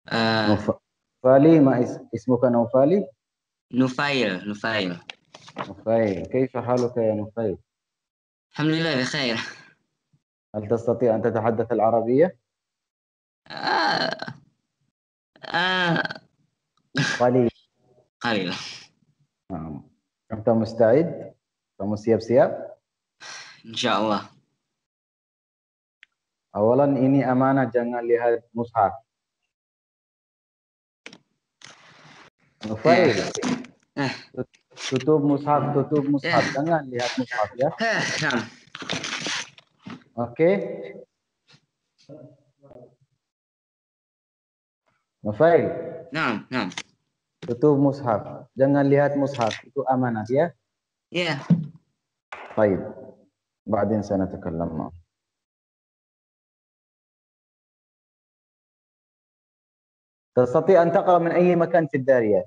آه نوفالي، ما اسمك نوفالي؟ نفايل. نوفايل، كيف حالك يا نوفايل؟ الحمد لله بخير. هل تستطيع أن تتحدث العربية؟ آه آه قليل. قليلا. نعم. أنت مستعد؟ kamu siap-siap? إن شاء الله. Awalan ini amanah, jangan lihat mushaf. آه Nufail, آه tutup mushaf, tutup آه mushaf. Jangan lihat mushaf ya. نعم. Oke? Nufail, نعم نعم. tutup mushaf. Jangan lihat mushaf. Itu amanah ya. يا طيب. بعدين سنتكلم معه. تستطيع أن تقرأ من أي مكان في الداريات.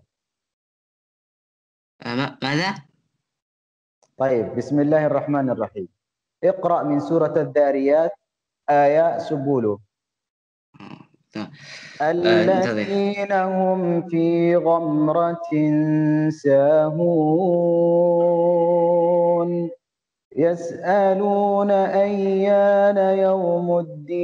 ماذا؟ طيب، بسم الله الرحمن الرحيم. اقرأ من سورة الذاريات آية سبوله. تمام. انتظر. الذين هم في غمرة ساهون يسألون أيان يوم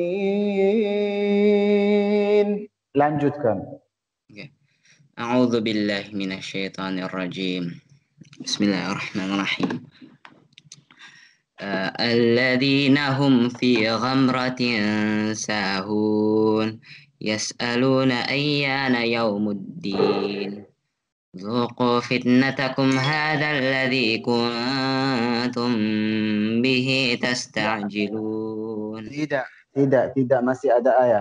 الدين. Lanjutkan. أعوذ بالله من الشيطان الرجيم. بسم الله الرحمن الرحيم. الذين هم في غمرة ساهون يسألون أيان يوم الدين ذوقوا فتنتكم هذا الذي كنتم به تستعجلون. Tidak, tidak, masih ada ayat.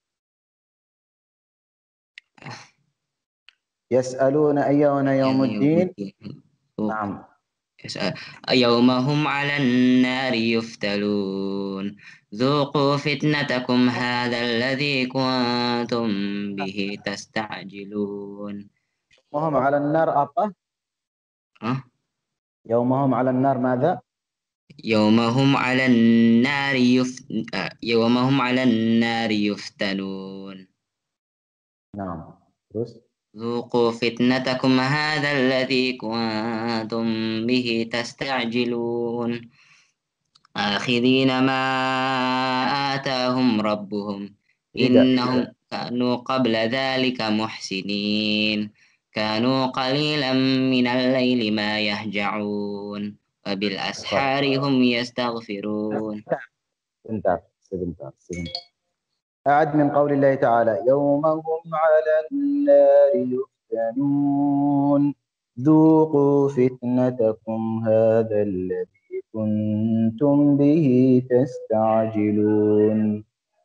Yas'aluna ayyana أيان يوم yawmuddin. الدين ذوق Naam. يسأل يوم هم على النار يفتلون ذوقوا فتنتكم هذا الذي كنتم به تستعجلون. Yawmahum 'alan nar apa? أه؟ Yawmahum 'alan nar madza? يوم هم على النار يوم هم على النار يفتنون Naam. Terus? ذوقوا فتنتكم هذا الذي كنتم به تستعجلون آخذين ما آتاهم ربهم Tidak, tidak. إنهم كانوا قبل ذلك محسنين كانوا قليلا من الليل ما يهجعون وبالأسحار هم يستغفرون. Sebentar, sebentar, sebentar. أعد من قول الله تعالى يوم هم على النار يفتنون ذوقوا فتنتكم هذا الذي كنتم به تستعجلون.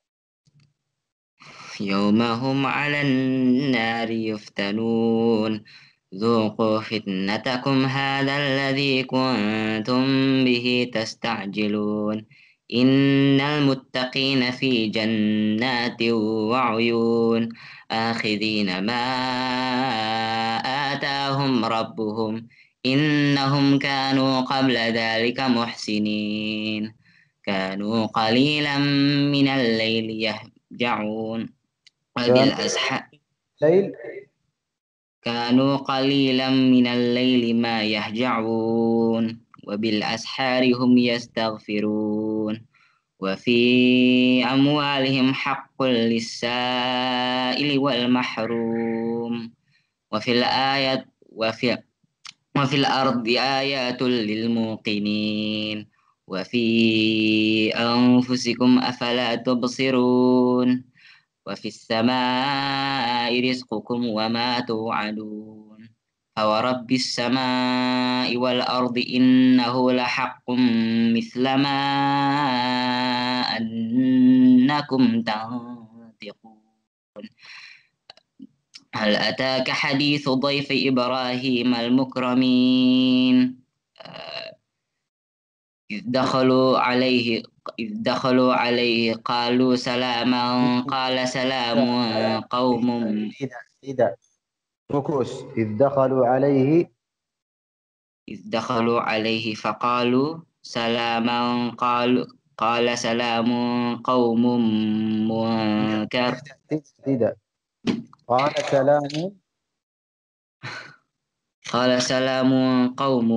يوم هم على النار يفتنون ذوقوا فتنتكم هذا الذي كنتم به تستعجلون. إن المتقين في جنات وعيون آخذين ما آتاهم ربهم إنهم كانوا قبل ذلك محسنين كانوا قليلا من الليل يهجعون كان وبالأسحار ليل. كانوا قليلا من الليل ما يهجعون وبالأسحار هم يستغفرون وفي أموالهم حق للسائل والمحروم وفي الأرض آيات للموقنين وفي أنفسكم أفلا تبصرون وفي السماء رزقكم وما توعدون فورب السماء والأرض إنه لحق مثل ما أنكم تنطقون. هل أتاك حديث ضيف إبراهيم المكرمين إذ دخلوا عليه إذ دخلوا عليه قالوا سلاما قال سلام قوم. tidak, tidak. Fokus. إذ دخلوا عليه. إذ دخلوا عليه فقالوا سلاما قال سلام قوم Tidak, منكر. tidak, tidak, tidak. قال سلام. قال سلام قوم.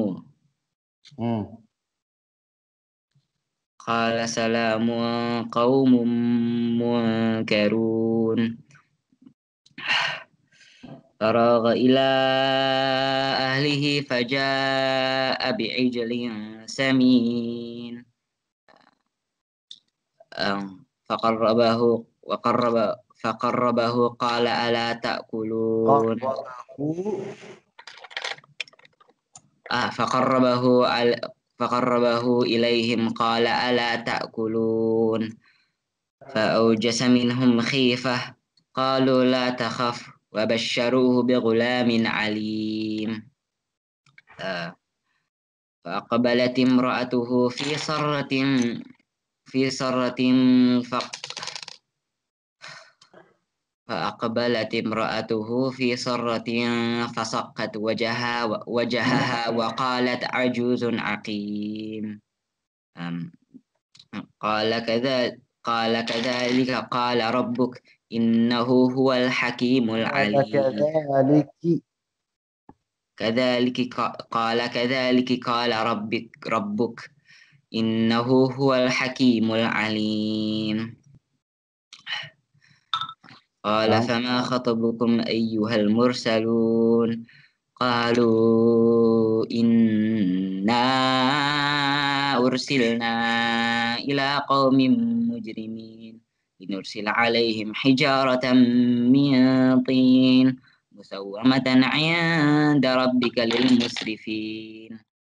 قال سلام قوم منكرون. فراغ إلى أهله فجاء بعجل سمين فقربه قال ألا تأكلون. فقربه إليهم قال ألا تأكلون. فأوجس منهم خيفة قالوا لا تخف وبشروه بغلام عليم. فأقبلت امرأته في سرة فصكت وجهها وقالت عجوز عقيم. قال كذلك قال ربك إنه هو الحكيم العليم. كذلك قال ربك إنه هو الحكيم العليم. قال فما خطبكم أيها المرسلون. قالوا إنا أرسلنا إلى قوم مجرمين لنرسل عليهم حجارة من طين مسومة عند ربك للمسرفين.